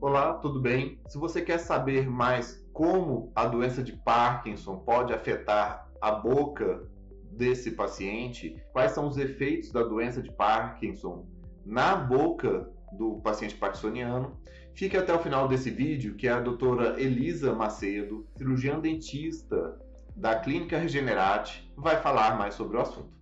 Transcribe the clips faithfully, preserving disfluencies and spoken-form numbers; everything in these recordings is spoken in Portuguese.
Olá, tudo bem? Se você quer saber mais como a doença de Parkinson pode afetar a boca desse paciente, quais são os efeitos da doença de Parkinson na boca do paciente parkinsoniano, fique até o final desse vídeo, que é a doutora Elisa Macedo, cirurgiã dentista da Clínica Regenerate, vai falar mais sobre o assunto.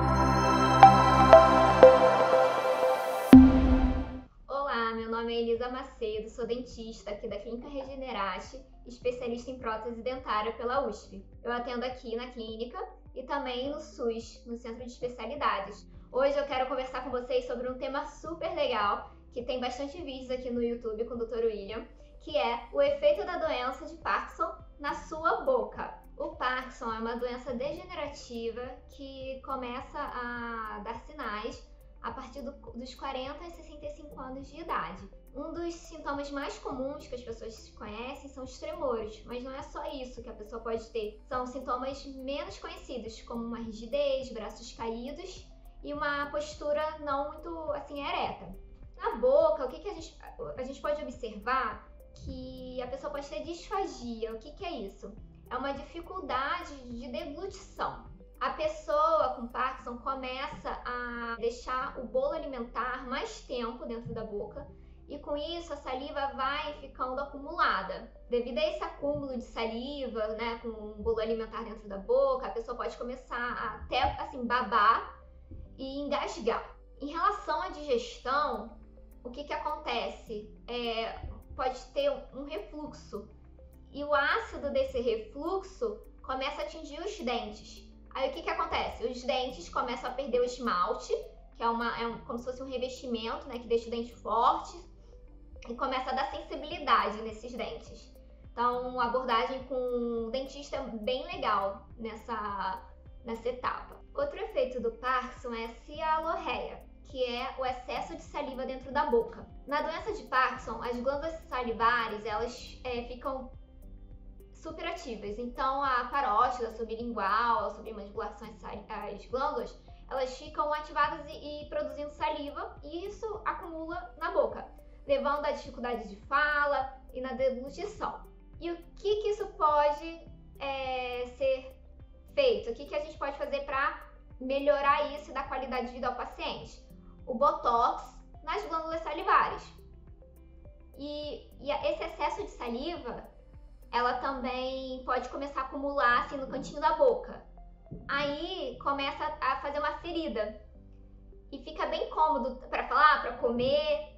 Meu nome é Elisa Macedo, sou dentista aqui da Clínica Regenerate, especialista em prótese dentária pela U S P. Eu atendo aqui na clínica e também no SUS, no Centro de Especialidades. Hoje eu quero conversar com vocês sobre um tema super legal, que tem bastante vídeos aqui no YouTube com o doutor William, que é o efeito da doença de Parkinson na sua boca. O Parkinson é uma doença degenerativa que começa a dar sinais a partir do, dos quarenta a sessenta e cinco anos de idade. Um dos sintomas mais comuns que as pessoas conhecem são os tremores, mas não é só isso que a pessoa pode ter. São sintomas menos conhecidos, como uma rigidez, braços caídos e uma postura não muito assim ereta. Na boca, o que, que a, gente, a gente pode observar que a pessoa pode ter disfagia. O que, que é isso? É uma dificuldade de deglutição. A pessoa com Parkinson começa a deixar o bolo alimentar mais tempo dentro da boca e com isso a saliva vai ficando acumulada. Devido a esse acúmulo de saliva, né, com o bolo alimentar dentro da boca, a pessoa pode começar a até assim babar e engasgar. Em relação à digestão, o que que acontece? É, pode ter um refluxo e o ácido desse refluxo começa a atingir os dentes. Aí o que que acontece? Os dentes começam a perder o esmalte, que é, uma, é um, como se fosse um revestimento, né, que deixa o dente forte, e começa a dar sensibilidade nesses dentes. Então, a abordagem com o dentista é bem legal nessa, nessa etapa. Outro efeito do Parkinson é a cialorreia, que é o excesso de saliva dentro da boca. Na doença de Parkinson, as glândulas salivares, elas é, ficam superativas. Então, a parótida, a sublingual, a submandibular, que são as glândulas, elas ficam ativadas e, e produzindo saliva, e isso acumula na boca, levando a dificuldade de fala e na deglutição. E o que que isso pode é, ser feito? O que que a gente pode fazer para melhorar isso e dar qualidade de vida ao paciente? O botox nas glândulas salivares. E, e esse excesso de saliva, ela também pode começar a acumular assim no cantinho da boca. Aí começa a fazer uma ferida e fica bem cômodo para falar, para comer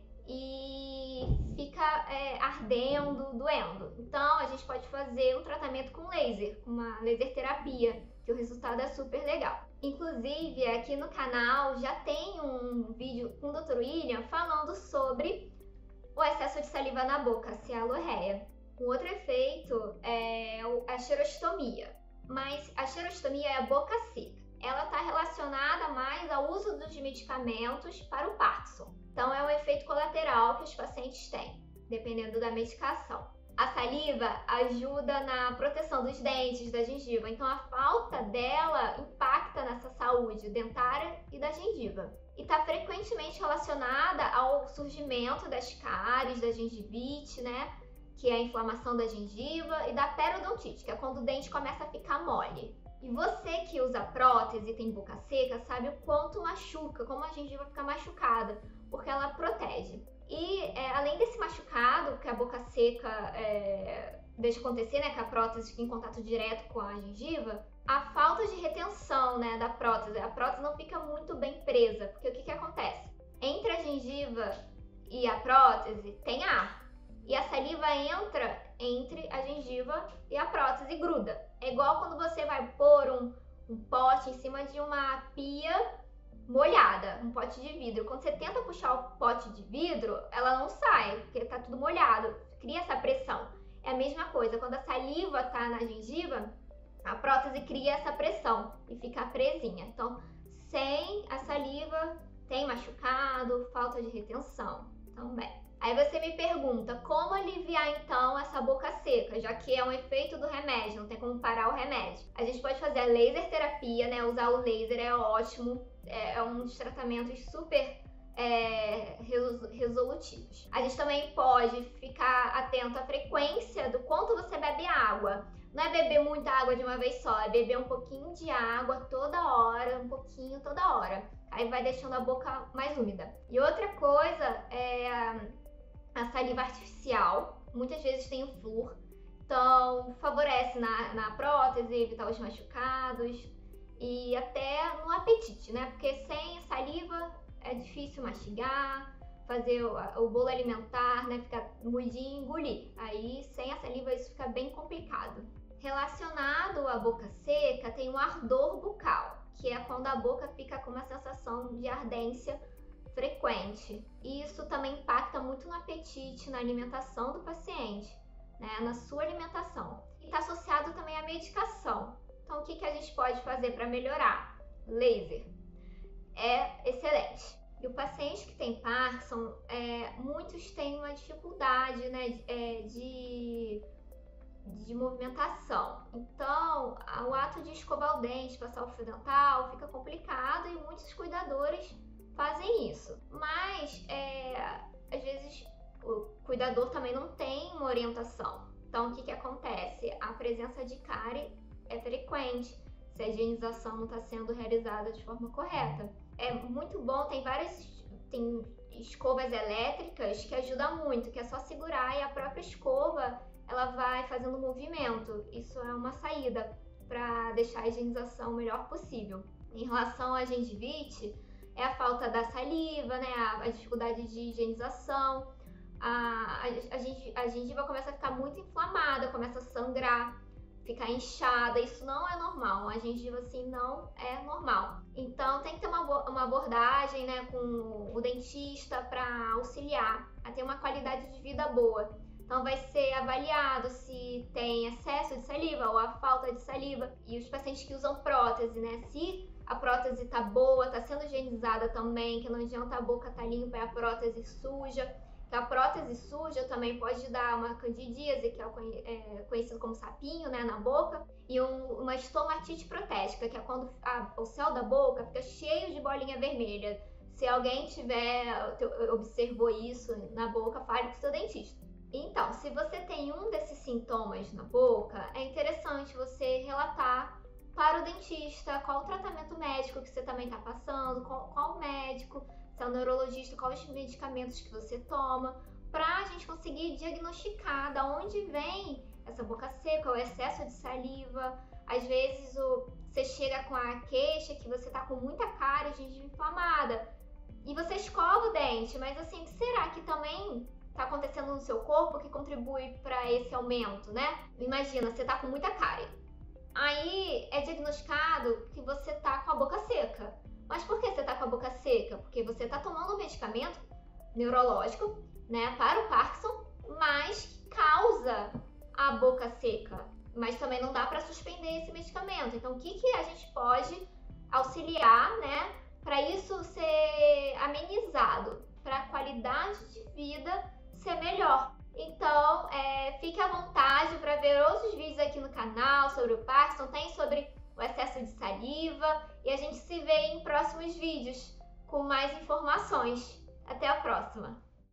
e fica é, ardendo, doendo. Então a gente pode fazer um tratamento com laser, uma laser terapia, que o resultado é super legal. Inclusive aqui no canal já tem um vídeo com o doutor William falando sobre o excesso de saliva na boca, a cialorreia. Um outro efeito é a xerostomia, mas a xerostomia é a boca seca. Ela está relacionada mais ao uso dos medicamentos para o Parkinson. Então é um efeito colateral que os pacientes têm, dependendo da medicação. A saliva ajuda na proteção dos dentes, da gengiva, então a falta dela impacta nessa saúde dentária e da gengiva. E está frequentemente relacionada ao surgimento das cáries, da gengivite, né? Que é a inflamação da gengiva, e da periodontite, que é quando o dente começa a ficar mole. E você que usa prótese e tem boca seca sabe o quanto machuca, como a gengiva fica machucada, porque ela protege. E é, além desse machucado que a boca seca é, deixa acontecer, né, que a prótese fica em contato direto com a gengiva, a falta de retenção, né, da prótese, a prótese não fica muito bem presa, porque o que que acontece? Entre a gengiva e a prótese tem ar. E a saliva entra entre a gengiva e a prótese e gruda. É igual quando você vai pôr um, um pote em cima de uma pia molhada, um pote de vidro. Quando você tenta puxar o pote de vidro, ela não sai, porque está tudo molhado, cria essa pressão. É a mesma coisa, quando a saliva está na gengiva, a prótese cria essa pressão e fica presinha. Então, sem a saliva, tem machucado, falta de retenção também. Aí você me pergunta, como aliviar então essa boca seca, já que é um efeito do remédio, não tem como parar o remédio. A gente pode fazer a laser terapia, né? Usar o laser é ótimo, é um dos tratamentos super é, resolutivos. A gente também pode ficar água. Não é beber muita água de uma vez só, é beber um pouquinho de água toda hora, um pouquinho toda hora. Aí vai deixando a boca mais úmida. E outra coisa é a saliva artificial. Muitas vezes tem o flúor, então favorece na, na prótese, evitar os machucados e até no apetite, né? Porque sem saliva é difícil mastigar, fazer o, o bolo alimentar, né? Ficar mudinho e engolir. Aí sem a saliva isso fica bem complicado. Relacionado à boca seca, tem o ardor bucal, que é quando a boca fica com uma sensação de ardência frequente. E isso também impacta muito no apetite, na alimentação do paciente, né, na sua alimentação. E está associado também à medicação. Então, o que, que a gente pode fazer para melhorar? Laser. É excelente. E o paciente que tem Parkinson, é, muitos têm uma dificuldade, né, é, de... de movimentação. Então, o ato de escovar o dente, passar o fio dental, fica complicado e muitos cuidadores fazem isso. Mas, é, às vezes, o cuidador também não tem uma orientação. Então, o que, que acontece? A presença de cárie é frequente se a higienização não está sendo realizada de forma correta. É muito bom, tem várias tem escovas elétricas que ajudam muito, que é só segurar e a própria escova ela vai fazendo movimento. Isso é uma saída para deixar a higienização o melhor possível. Em relação à gengivite, é a falta da saliva, né? a, a dificuldade de higienização, a, a, a gengiva começa a ficar muito inflamada, começa a sangrar, ficar inchada. Isso não é normal, a gengiva assim não é normal. Então tem que ter uma, uma abordagem, né, com o dentista para auxiliar a ter uma qualidade de vida boa. Então vai ser avaliado se tem excesso de saliva ou a falta de saliva. E os pacientes que usam prótese, né? Se a prótese tá boa, tá sendo higienizada também, que não adianta a boca tá limpa e a prótese suja. Que a prótese suja também pode dar uma candidíase, que é conhecido como sapinho, né, na boca. E um, uma estomatite protética, que é quando a, o céu da boca fica cheio de bolinha vermelha. Se alguém tiver, observou isso na boca, fale com o seu dentista. Então, se você tem um desses sintomas na boca, é interessante você relatar para o dentista qual o tratamento médico que você também está passando, qual, qual o médico, se é o neurologista, quais os medicamentos que você toma, para a gente conseguir diagnosticar de onde vem essa boca seca, o excesso de saliva. Às vezes o, você chega com a queixa que você está com muita cárie, gengiva inflamada, e você escova o dente, mas assim, será que também está acontecendo no seu corpo que contribui para esse aumento, né? Imagina, você tá com muita cárie. Aí é diagnosticado que você tá com a boca seca. Mas por que você tá com a boca seca? Porque você tá tomando um medicamento neurológico, né, para o Parkinson, mas que causa a boca seca. Mas também não dá para suspender esse medicamento. Então, o que, que a gente pode auxiliar, né, para isso ser amenizado, para a qualidade de vida ser melhor. Então, é, fique à vontade para ver outros vídeos aqui no canal sobre o Parkinson, tem sobre o excesso de saliva, e a gente se vê em próximos vídeos com mais informações. Até a próxima!